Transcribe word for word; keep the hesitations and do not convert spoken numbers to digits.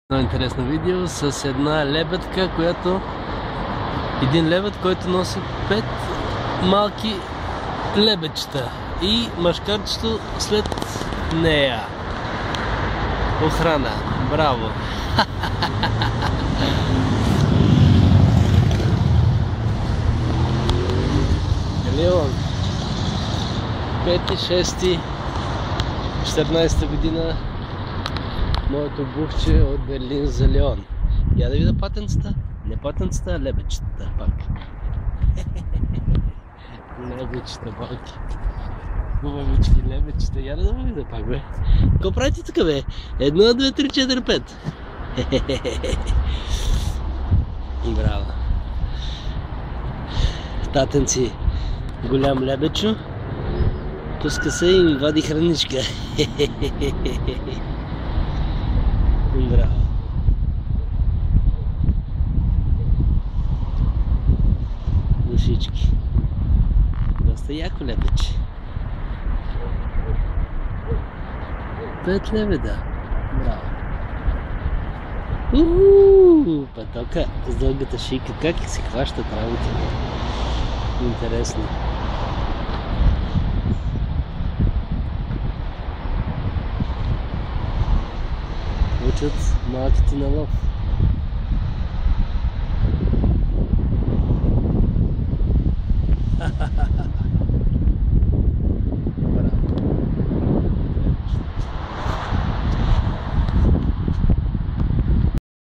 Много интересно видео с една лебедка, която един лебед, който носи пет малки лебедчета и мъжкарчето след нея. Охрана. Браво! Леон. пети, шести, четиринайсета година. Моето бухче от Берлин за Леон. Я да видя патенцата. Не патенцата, а лебедчетата пак. Лебедчета малки. Хубавички лебедчета. Я да видя пак, бе. Какво правите тук, бе? Едно, две, три, четири, пет. Браво. Татенци голям лебедчо. Пуска се и ми вади храничка. Браво. Душички. Доста яко лебедче. Пет лебеда. Браво. Ууу, пътока с дългата шийка. Как се хващат работите? Интересно. Учат малките на лов.